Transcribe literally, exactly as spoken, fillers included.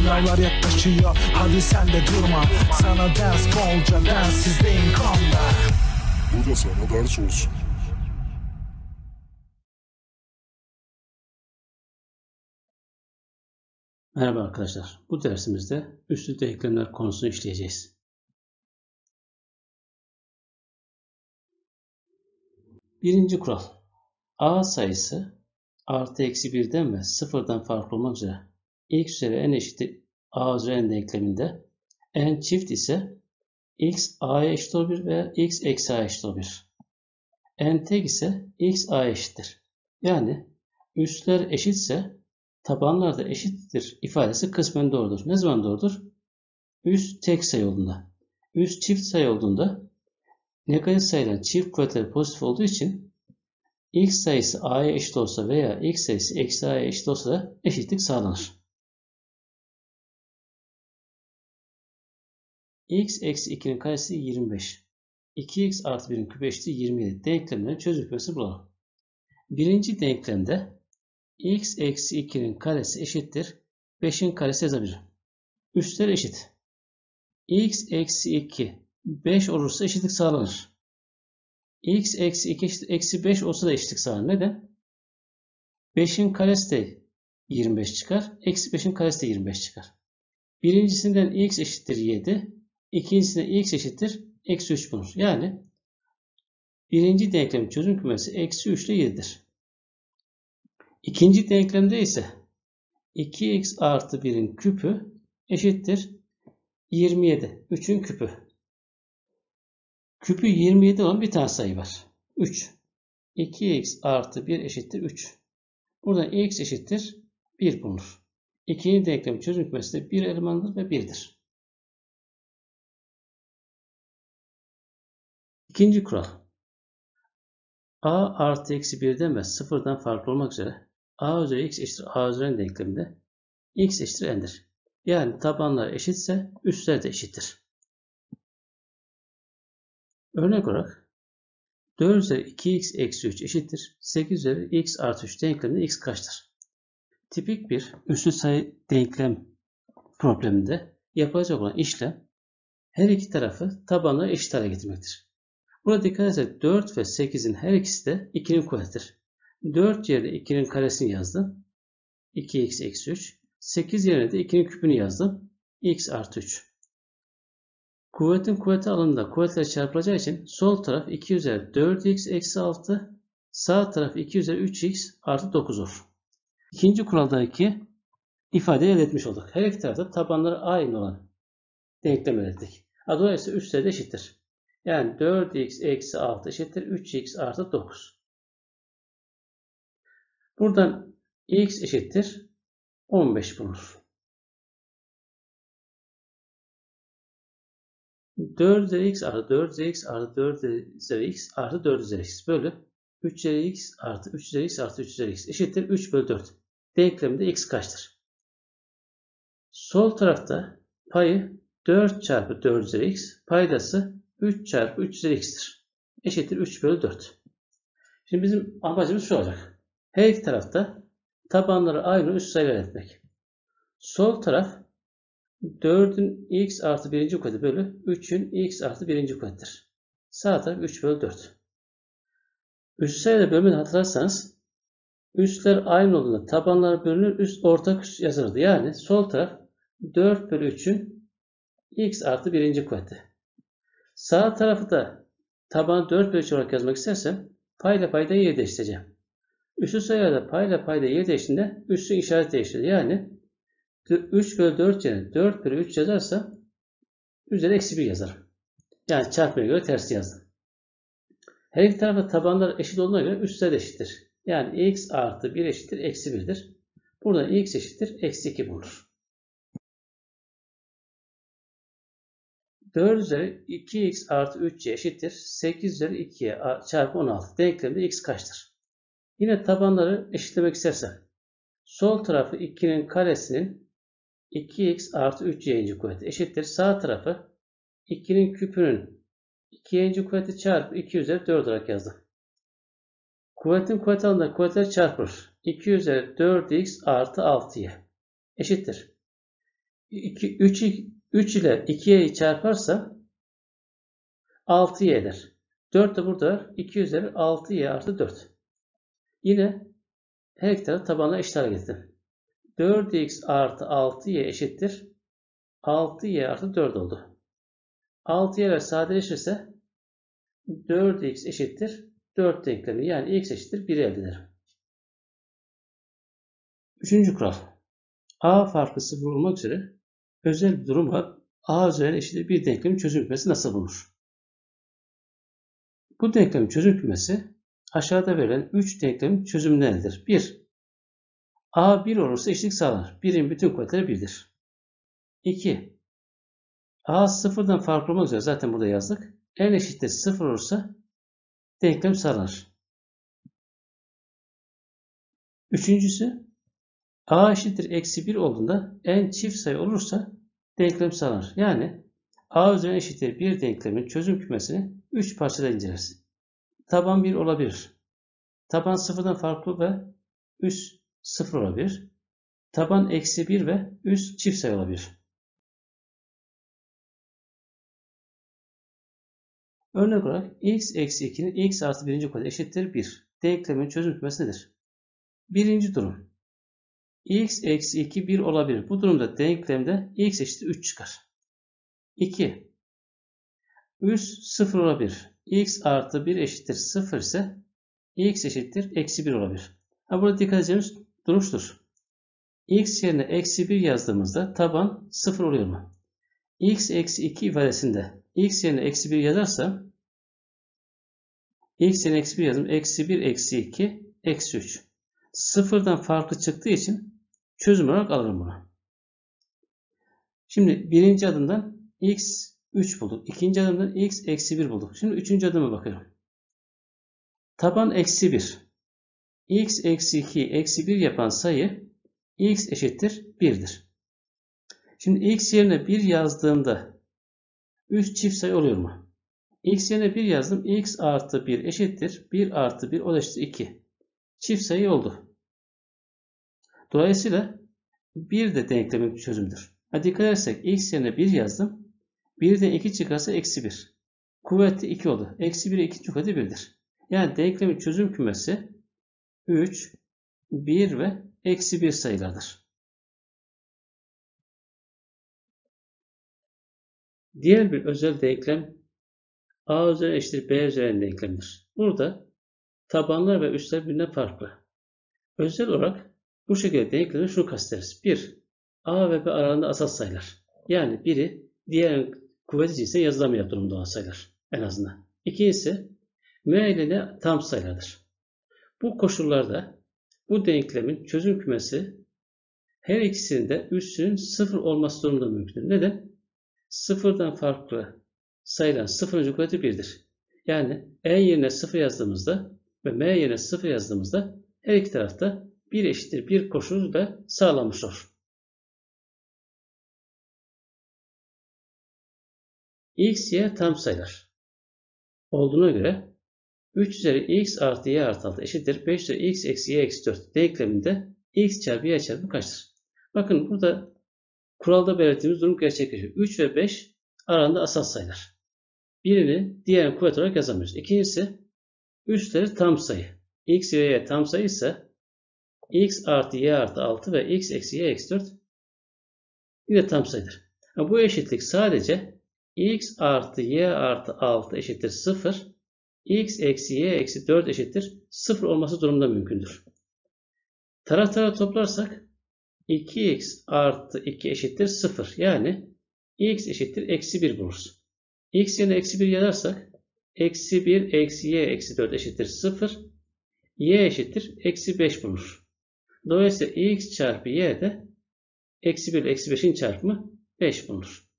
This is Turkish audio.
Sınavlar yaklaşıyor, hadi sen de durma. Sana ders bolca, densizliğin konda. Bu da sana ders olsun. Merhaba arkadaşlar. Bu dersimizde üslü denklemler konusunu işleyeceğiz. Birinci kural. A sayısı artı eksi birden ve sıfırdan farklı olmak üzere x üzeri n eşittir a üzeri n denkleminde n çift ise x a'ya eşit olabilir veya x eksi a'ya eşit olabilir. N tek ise x a'ya eşittir. Yani üsler eşitse tabanlar da eşittir ifadesi kısmen doğrudur. Ne zaman doğrudur? Üst tek sayı olduğunda. Üst çift sayı olduğunda negatif sayıların çift kuvvetleri pozitif olduğu için x sayısı a'ya eşit olsa veya x sayısı eksi a'ya eşit olsa da eşitlik sağlanır. X eksi ikinin karesi yirmi beş. iki x artı birin küpü eşittir yirmi yedi. Denklemlerin çözüm kümesi bulalım. Birinci denklemde x eksi ikinin karesi eşittir beşin karesi yazabilirim. Üstler eşit. X eksi iki beş olursa eşitlik sağlanır. X eksi iki eşittir eksi beş olsa da eşitlik sağlanır. Neden? beşin karesi de yirmi beş çıkar. Eksi beşin karesi de yirmi beş çıkar. Birincisinden x eşittir yedi. İkincisinden x eşittir eksi üç bulunur. Yani birinci denklemin çözüm kümesi eksi üç ile yedidir. İkinci denklemde ise iki x artı birin küpü eşittir yirmi yedi. üçün küpü. Küpü yirmi yedi olan bir tane sayı var. üç. iki x artı bir eşittir üç. Buradan x eşittir bir bulunur. İkinci denklemin çözüm kümesi de bir elemandır ve birdir. İkinci kural. A artı eksi birden ve sıfırdan farklı olmak üzere a üzeri x eşittir a üzeri n denkleminde x eşittir n'dir. Yani tabanlar eşitse üstler de eşittir. Örnek olarak dört üzeri iki x eksi üç eşittir sekiz üzeri x artı üç denkleminde x kaçtır? Tipik bir üslü sayı denklem probleminde yapılacak olan işlem her iki tarafı tabanları eşit hale getirmektir. Burada dikkat edersek dört ve sekizin her ikisi de ikinin kuvvetidir. dört yerine ikinin karesini yazdım. iki x eksi üç. sekiz yerine de ikinin küpünü yazdım. X artı üç. Kuvvetin kuvveti alanında kuvvetler çarpılacağı için sol taraf iki üzeri dört x eksi altı. Sağ taraf iki üzeri üç x artı dokuz olur. İkinci kuraldaki ifadeyi elde etmiş olduk. Her iki tarafta tabanları aynı olan denklem elde ettik. Dolayısıyla üstleri de eşittir. Yani dört x eksi altı eşittir üç x artı dokuz. Buradan x eşittir on beş bulunur. dört üzeri x artı dört üzeri x artı dört üzeri x artı dört üzeri x bölü üç üzeri x artı üç üzeri x artı üç üzeri x eşittir üç bölü dört. Denkleminde x kaçtır? Sol tarafta payı dört çarpı dört üzeri x, paydası üç çarpı üç üzeri x'tir. Eşittir üç bölü dört. Şimdi bizim amacımız şu olacak. Her iki tarafta tabanları aynı üst sayılar etmek. Sol taraf dördün x artı birinci kuvveti bölü üçün x artı birinci kuvvettir. Sağ taraf üç bölü dört. Üst sayıda bölümünü hatırlarsanız üstler aynı olduğunda tabanlar bölünür, üst ortak üst yazılırdı. Yani sol taraf dört bölü üçün x artı birinci kuvveti. Sağ tarafı da tabanı dört bölü üç olarak yazmak istersem payla payda yer değiştireceğim. Üslü sayılarda payla payda yer değiştiğinde üssün işaret değiştirir. Yani üç bölü dört yerine dört bölü üç yazarsa üzeri eksi bir yazarım. Yani çarpmaya göre tersi yazdım. Her iki tarafta tabanlar eşit olduğuna göre üstler de eşittir. Yani x artı bir eşittir eksi birdir. Burada x eşittir eksi iki bulunur. dört üzeri iki x artı üç y eşittir sekiz üzeri iki y çarpı on altı. Denklemde x kaçtır? Yine tabanları eşitlemek istersem sol tarafı ikinin karesinin iki x artı üç y'inci kuvveti eşittir. Sağ tarafı ikinin küpünün iki y'inci kuvveti çarpı iki üzeri dört olarak yazdım. Kuvvetin kuvveti alanında kuvvetler çarpılır. iki üzeri dört x artı altı y eşittir. iki, üç, üç ile ikiyi çarparsa altı y eder. dört de burada var. iki üzeri altı y artı dört. Yine her iki tarafı tabanla eşit hale getirdim. dört x artı altı y eşittir altı y artı dört oldu. altı y'ler sadeleşirse dört x eşittir dört denklemi, yani x eşittir bir elde ederim. Üçüncü kural. A farkı sıfır olmak üzere özel bir durum var. A üzeri eşittir bir denklemin çözüm kümesi nasıl bulunur? Bu denklemin çözüm kümesi aşağıda verilen üç denklemin çözümleridir. bir. A bir olursa eşitlik sağlanır. birin bütün kuvvetleri birdir. iki. A sıfırdan farklı olmak üzere zaten burada yazdık. N eşittir sıfır olursa denklem sağlanır. Üçüncüsü, A eşittir eksi bir olduğunda N çift sayı olursa denklem sağlanır. Yani A üzeri eşittir bir denklemin çözüm kümesini üç parçada inceleriz. Taban bir olabilir. Taban sıfırdan farklı ve üst sıfır olabilir. Taban eksi bir ve üst çift sayı olabilir. Örnek olarak x eksi ikinin x artı birinci kuvveti eşittir bir. Denklemin çözüm kümesi nedir? Birinci durum. X eksi iki bir olabilir. Bu durumda denklemde x eşittir üç çıkar. iki. Üst sıfır olabilir. X artı bir eşittir sıfır ise x eşittir eksi bir olabilir. Ha, burada dikkat edeceğimiz durum şudur. X yerine eksi bir yazdığımızda taban sıfır oluyor mu? X eksi iki ifadesinde x yerine eksi bir yazarsam x yerine eksi bir yazdım. Eksi bir eksi iki eksi üç. Sıfırdan farklı çıktığı için çözüm olarak alırım bunu. Şimdi birinci adımdan x üç bulduk. İkinci adımdan x eksi bir bulduk. Şimdi üçüncü adıma bakıyorum. Taban eksi bir. X eksi iki eksi bir yapan sayı x eşittir bir'dir. Şimdi x yerine bir yazdığımda üst çift sayı oluyor mu? X yerine bir yazdım. X artı bir eşittir bir artı bir, o da eşittir iki. Çift sayı oldu. Dolayısıyla bir de denklemin çözümüdür. Ha, dikkat edersek x yerine bir yazdım. birden iki çıkarsa eksi bir. Kuvveti iki oldu. Eksi bir ikinci kuvveti bir'dir. Yani denklemin çözüm kümesi üç, bir ve eksi bir sayılardır. Diğer bir özel denklem A üzeri eşittir B üzeri denklemidir. Burada tabanlar ve üstler birbirinden farklı. Özel olarak bu şekilde denklemi şunu kastederiz. bir. A ve B aralarında asal sayılar. Yani biri diğer kuvveti cinsinden yazılamayacak durumda olan sayılar. En azından. İkincisi M ile N tam sayılardır. Bu koşullarda bu denklemin çözüm kümesi her ikisinin de üssünün sıfır olması durumunda mümkündür. Neden? Sıfırdan farklı sayılan sıfırıncı kuvveti bir'dir. Yani N yerine sıfır yazdığımızda ve M yerine sıfır yazdığımızda her iki tarafta bir eşittir bir koşulu da sağlanmış olur. X, Y tam sayılar olduğuna göre üç üzeri x artı y artı altı eşittir beş üzeri x eksi y eksi dört denkleminde x çarpı y çarpı kaçtır? Bakın burada kuralda belirttiğimiz durum gerçekleşiyor. üç ve beş arasında asal sayılar. Birini diğer kuvvet olarak yazamıyoruz. İkincisi üstleri tam sayı. X ve y tam sayı ise x artı y artı altı ve x eksi y eksi dört yine tam sayıdır. Bu eşitlik sadece x artı y artı altı eşittir sıfır, x eksi y eksi dört eşittir sıfır olması durumunda mümkündür. Taraf tarafa toplarsak iki x artı iki eşittir sıfır. Yani x eşittir eksi bir buluruz. X yerine eksi bir yazarsak eksi bir eksi y eksi dört eşittir sıfır. Y eşittir eksi beş bulunur. Dolayısıyla x çarpı y de eksi bir ile eksi beşin çarpımı beş bulunur.